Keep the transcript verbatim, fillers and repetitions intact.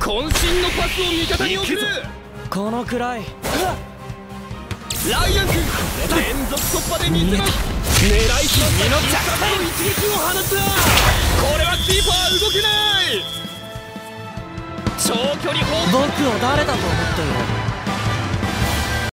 渾身のパスを味方に送る。 このくらい。 ライアン君連続突破で見せます。狙いすぎの必殺の一撃を放った。これはキーパー動けない。長距離砲。 僕を誰だと思っている。